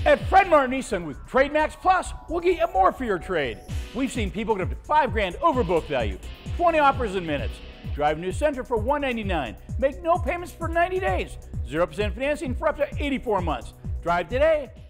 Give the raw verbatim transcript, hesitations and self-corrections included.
At Fred Martin Nissan with Trade Max Plus, we'll get you more for your trade. We've seen people get up to five grand over book value, twenty offers in minutes. Drive new Sentra for one ninety-nine. Make no payments for ninety days. zero percent financing for up to eighty-four months. Drive today.